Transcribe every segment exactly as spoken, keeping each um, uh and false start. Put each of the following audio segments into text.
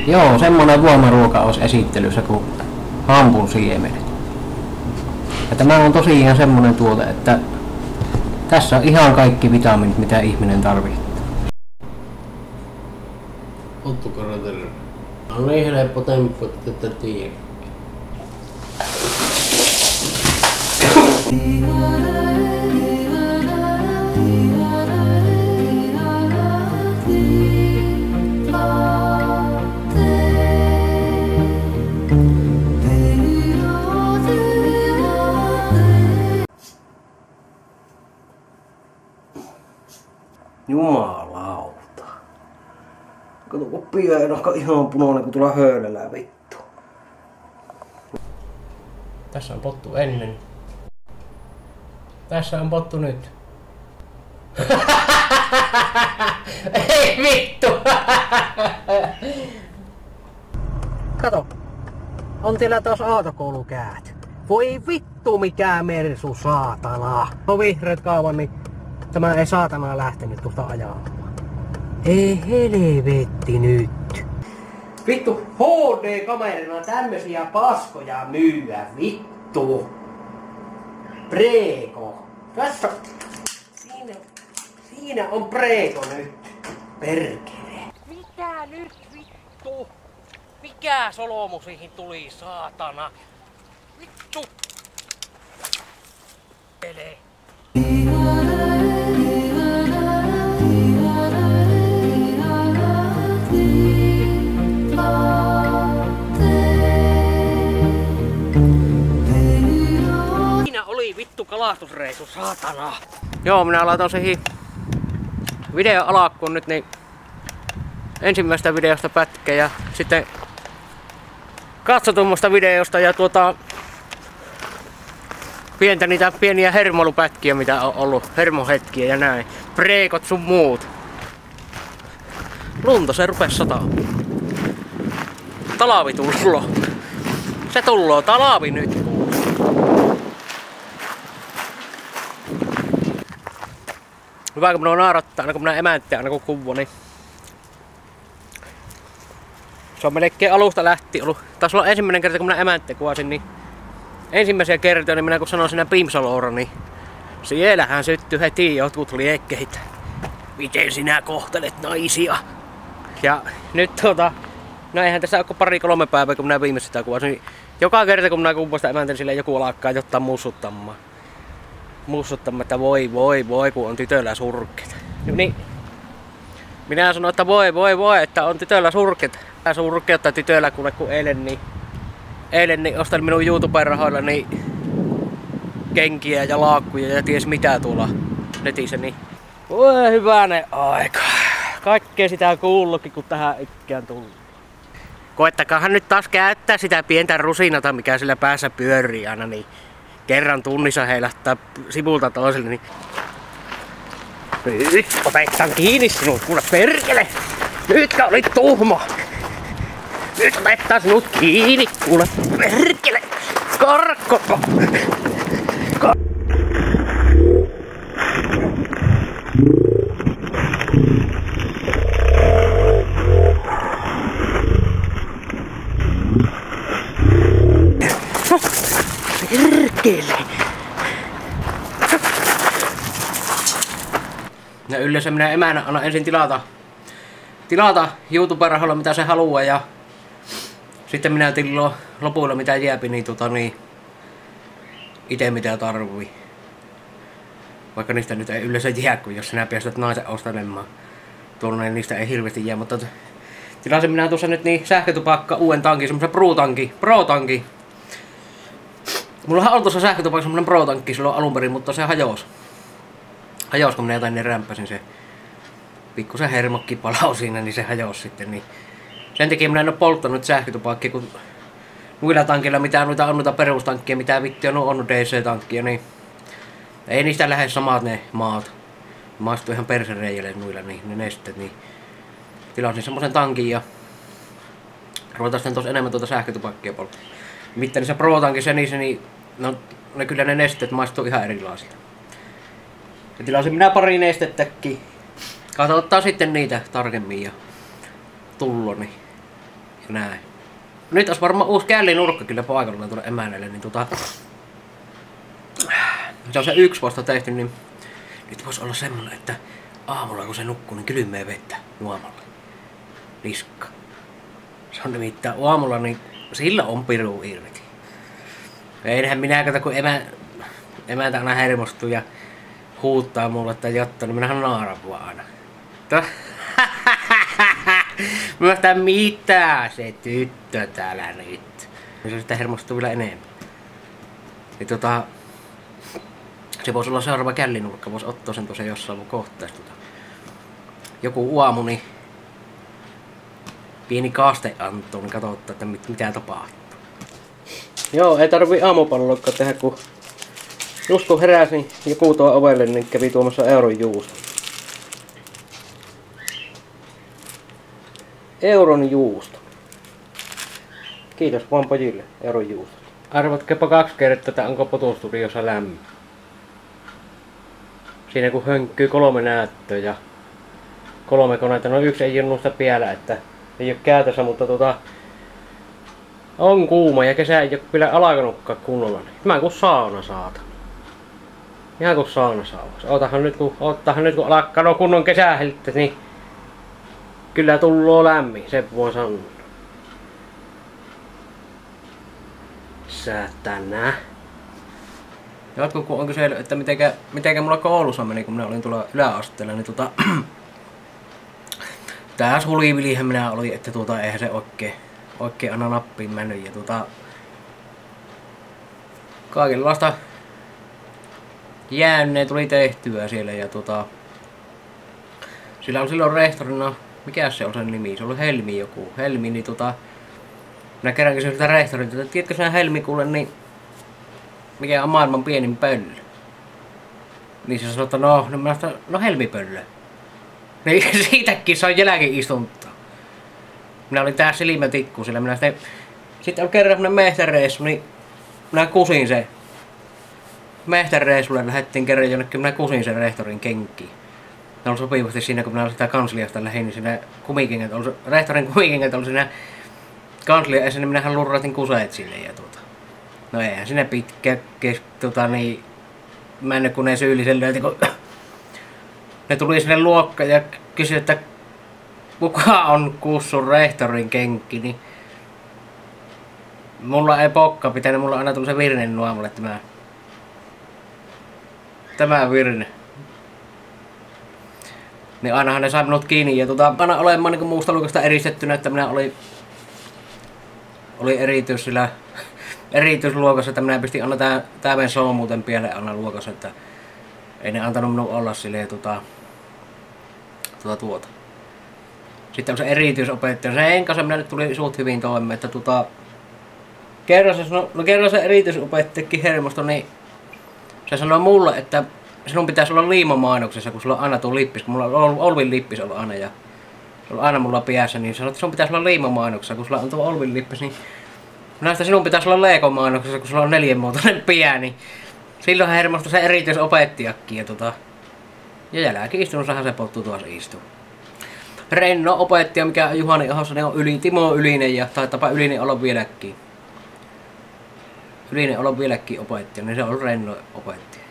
Joo, semmonen voimaruoka olisi esittelyssä kuin hampun siemenet. Ja tämä on tosiaan semmonen tuote, että tässä on ihan kaikki vitamiinit, mitä ihminen tarvitsee. Ottukaraterve. On niin helppo temppu, että tätä tiedä. Jumalauta. Kato kun pienahka ihan punainen kun tulla höylellä vittu. Tässä on pottu ennen. Tässä on pottu nyt. Ei vittu! Kato. On teillä taas autokoulukäät. Voi vittu mikä mersu saatana. On vihreät kauan niin tämä ei saatana lähtenyt tuosta ajamaan. Ei helvetti nyt. Vittu H D-kamerina tämmösiä paskoja myyä vittu. Preeko. Tässä. Siinä. Siinä on preeko nyt. Perkele. Mitä nyt vittu? Mikä solomu siihen tuli saatana? Vittu. Ele. Siinä oli vittu kalastusreissu, saatana. Joo, minä laitan siihen video alakkuun nyt niin ensimmäistä videosta pätkä ja sitten katsotummasta videosta ja tuota pientä niitä pieniä hermoilupätkiä mitä on ollut, hermohetkiä ja näin. Preekot sun muut. Lunta se rupes sataa. Talavi tulloo. Se tulloo talavi nyt. Hyvä kun minua naarattaa aina kun minä emänttää aina kun kuvo, niin se on melkein alusta lähti ollut. Taisi olla ensimmäinen kerta kun minä emänttää kuvasin, niin ensimmäisiä kertoja niin minä kun sanoin siinä Pimsaloora, niin siellähän syttyi heti jotkut liekkeitä. Miten sinä kohtelet naisia? Ja nyt tuota, no eihän tässä ole pari kolme päivää kun minä viimeistä sitä kuvasin, niin joka kerta kun minä kuvasin sitä emäntä, niin sille joku alkaa jotta mussuttamaan. Mussuttamaan, että voi voi voi kun on tytöllä surkeita. Niin minä sanoin, että voi voi voi, että on tytöllä surkeita. Mä surkeutta tytöllä kuule kun eilen niin eilen niin ostelin minun YouTuben rahoilla niin kenkiä ja laakkuja ja ties mitä tuolla netissä niin. Voi hyvänen aika. Kaikkea sitä kuullutkin kun tähän ikkään tullut. Koettakahan nyt taas käyttää sitä pientä rusinata mikä sillä päässä pyörii aina niin. Kerran tunnissa heilahtaa sivulta toiselle niin. Nyt otetaan kiinni sinut, kuule perkele! Nytkä olit tuhma! Nyt otetaan sinut kiinni, kuule perkele! Karkko! Ka Perkele! Ja yleensä minä emänä annan ensin tilata, tilata YouTube-rahoilla mitä se haluaa ja sitten minä tilloin lopuilla mitä jääpi niin tota niin ite mitä tarvii. Vaikka niistä nyt ei yleensä jää, kun jos sinä päästät naisen ostelemaan. Tuolla niin niistä ei hirveästi jää, mutta tilasin minä tuossa nyt niin sähkötupakka uuden tankin, semmosen Pro-tanki, Pro-tanki. Mullahan on tuossa sähkötupakka semmonen Pro-tankki silloin alun perin, mutta se hajosi. Hajosi kun minä jotain niin rämpäsin se pikkusen hermokki palau siinä, niin se hajosi sitten. Niin sen takia minä en ole polttanut sähkötupakkia, kun muilla tankilla mitä noita on noita perustankkia, mitä vitti on on D C-tankkia, niin ei niistä lähde samat ne maat. Maistuu ihan persereijälle noilla niin, ne nestet, niin tilasin semmosen tankin ja ruvetaan sitten tuossa enemmän tuota sähkötupakkia polttaa. Mitään se Pro-tankissa niin se niin, no ne kyllä ne nesteet maistuu ihan erilaisilta. Ja tilasin minä pari nestettäkin. Katsotaan sitten niitä tarkemmin ja tullo, niin Näin. Nyt olisi varmaan uusi källinurkka kyllä paikalla tuolle emännelle, niin tota... Se on se yksi vasta tehty, niin nyt voisi olla semmonen, että aamulla kun se nukkuu, niin kylmää vettä nuomalla. Liskka. Se on nimittäin aamulla, niin sillä on piru irti. Eihän minä kato, kun emä, emäntä aina hermostuu ja huuttaa mulle, että jotta, niin minähän naaran vaan aina. Mä sitä mitä se tyttö täällä nyt. Ja se sitä hermostuu vielä enemmän. Ja tota... Se voisi olla seuraava källinurkka, voisi ottaa sen tuossa jossain mun kohteessa. Tota. Joku aamu, niin pieni kaaste antuu, niin katsottaa, että mit, mitä tapahtuu. Joo, ei tarvii aamupallollakaan tehdä, kun just kun heräsin joku tuo ovelle, niin kävi tuomassa euron juusta. Euron juusto. Kiitos vaan pojille, euron juusto. Arvatkepa kaksi kertaa, että onko potustudiossa lämmin. Siinä kun hönkkyy kolme näyttöä ja kolme koneita, no yksi ei ole noista pielä, että ei ole käytössä, mutta tota on kuuma ja kesä ei ole kyllä alkanutkaan kunnolla. Mä kun sauna saata. Ihan kun sauna saavassa. Ootahan nyt kun, oottahan nyt kun alkaa no kunnon kesäheltä, niin kyllä tulloo lämmin, sen voi sanoa. Säätänä. Jotkut kun on kysellyt, että mitenkä, mitenkä mulla koulussa meni, kun minä olin tuolla yläasteella, niin tota... Tää sulivilihän minä olin, että tuota eihän se oikein, oikein aina nappiin mennyt ja tuota... Kaikenlaista jäänne tuli tehtyä siellä ja tuota... Sillä on silloin rehtorina, mikä se on sen nimi, se oli Helmi joku, Helmi, niin tota... Minä kerran kysyin siltä rehtorilta, että tiedätkö sinä Helmikulle, niin... Mikä on maailman pienin pöllö? Niin se sanoi, että no, no, minä sanoin, no helmipöllö. Niin siitäkin sai jälki-istuntaa. Minä olin tää silmätikku, sillä minä sitten... Sitten oli kerran semmonen mehtäreissu, niin... Minä kusin se. Mehtäreissulle lähdettiin kerran jonnekin, minä kusin sen rehtorin kenkiin. Ne oli sopivasti siinä, kun minä olin sitä kansliasta lähin, niin siinä kumikengät oli... Rehtorin kumikengät oli siinä... Kanslia ja sinne minähän lurratin kuseet sinne ja tuota... No eihän sinne pitkä kes, tota niin, mennyt kun ne syyllisen löyti, kun ne tuli sinne luokkaan ja kysyi, että kuka on kussun rehtorin kenkki, niin mulla ei pokka pitänyt, mulla aina tuli se virne nuomalle tämä, tämä virne. Niin ainahan ne sai minut kiinni ja tota, aina olemaan niin muusta luokasta eristettynä, että minä olin, olin erityis sillä erityisluokassa, että minä pistin aina tää, tää meidän solmuuten pieleen aina luokassa, että ei ne antanut minun olla silleen tuota, tuota, tuota. Sitten on se erityisopettaja, sen kanssa minä nyt tuli suht hyvin toimeen, että tuota, kerran se, sanoi, no kerran se erityisopettajakin hermosto, niin se sanoi mulle, että sinun pitäisi olla liimamainoksessa, kun sulla on aina tuo lippis, kun mulla on Olvin lippis ollut aina ja se on aina mulla päässä, niin sanoi, että sinun pitäisi olla liimamainoksessa, kun sulla on tuo Olvin lippis, niin näistä sinun pitäisi olla Lego-mainoksessa, kun sulla on neljänmuotoinen pieni. Silloin hän hermostui se erityisopettajakin ja tota... Ja jälki-istunnossahan se pottu tuossa istuu. Renno opettaja, mikä on Juhani Ahossa, ne on yli, Timo Ylinen ja taitapa Ylinen olla vieläkin. Ylinen olla vieläkin opettaja, niin se on Renno opettaja.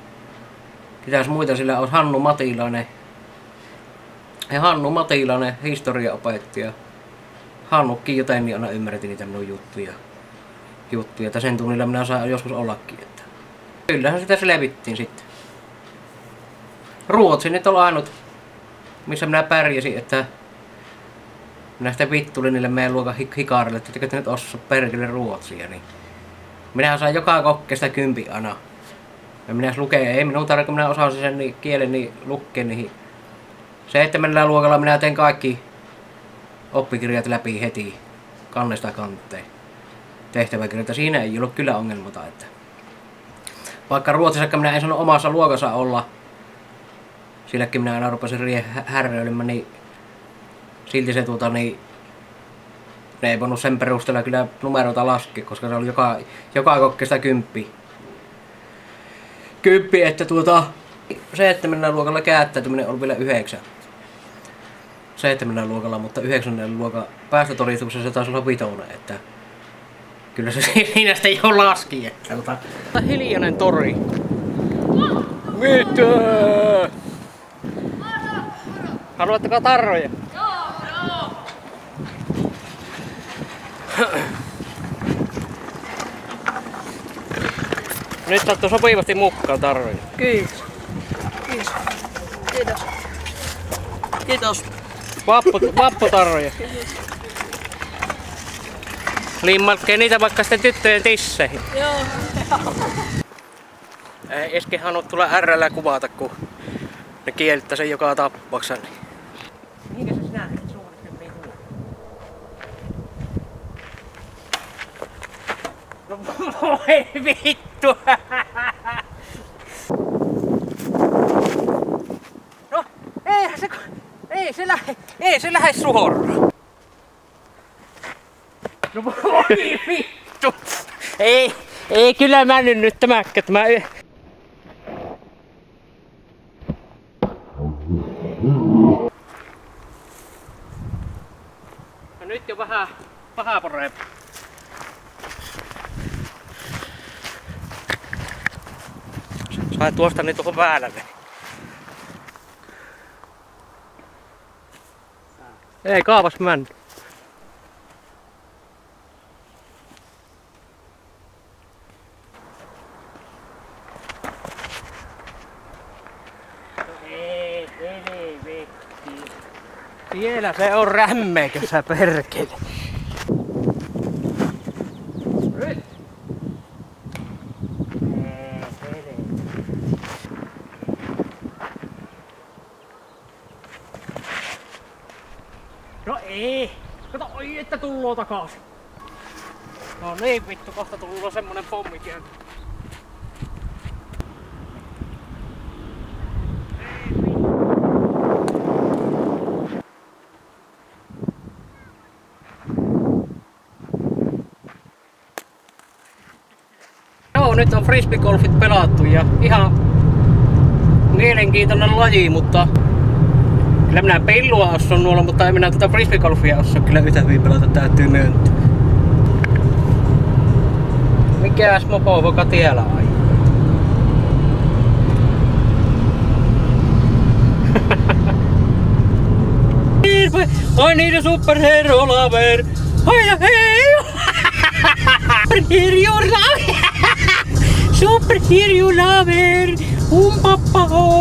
Mitäs muita sillä on Hannu Matilainen. Ja Hannu Matilainen, historiaopettaja. Hannukin joten niin aina ymmärretin niitä minun juttuja. Juttuja, että sen tunnilla minä saan joskus ollakin. Että. Kyllähän sitä selvittiin sitten. Ruotsi nyt on ainut, missä minä pärjäsin, että minä sitten vittulin niille meidän luokan hikaarille, että tekö te nyt osaa perkele ruotsia, niin minähän sain joka kokkeesta kympi aina. Ja minä lukee, ei minun tarvitse, kun minä osasin sen niin kielen niin lukkeen niihin. Seitsemännellä luokalla minä tein kaikki oppikirjat läpi heti kannesta kanteen tehtäväkirjoita. Siinä ei ollut kyllä ongelmata, että vaikka Ruotsissakaan minä en sano omassa luokassa olla, silläkin minä aina rupesin riehen härröilemään, niin silti se tuota niin ne ei voinut sen perusteella kyllä numeroita laskea, koska se oli joka, joka kokkeesta kymppi. Kymppi, että tuota seitsemännellä luokalla käyttäytyminen on vielä yhdeksän. seitsemännellä luokalla, mutta yhdeksännellä luokan päästötodistuksessa se taisi olla vitonen, että kyllä se siinä sitten jo laski, että tota... Hiljainen tori. Mitä? Haluatteko tarroja? Joo! Nyt saattu sopivasti mukaan tarroja. Kiitos. Kiitos. Kiitos. Kiitos. Vappu, vapputarroja. Limmalkkeen niitä vaikka sitten tyttöjen tisseihin. Joo. Äsken halunnut tulla R:llä kuvata, kun ne kieltää sen joka tapauksessa. Minkä sä sinä et suunnittelet niin huono? No voi vittu! No eihän se... Ei se lähe... Ei se lähe suoraan. No voi vittu! Ei, ei kyllä mä nyt nyt tämäkät. Mä... No nyt jo vähän paha parempi. Sai tuosta nyt tuohon väärälle. Ei kaavas männy. Ei, ei, vetti. Siellä se on rämmeikä sä perkele. Nyt. No ei. Kato, oi että tulloo takaisin. No niin vittu, kohta tullut semmonen pommikään. Joo, nyt on frisbeegolfit pelattu ja ihan mielenkiintoinen laji, mutta kyllä minä pillua ossun nuolla, mutta en minä tätä frisbeegolfia osaa kyllä yhtä hyvin pelata, täytyy myöntää. Mikäs mopo voika tiellä ai? I need a superhero lover. Ai hei! Superhero lover. Superhero lover. Un pappa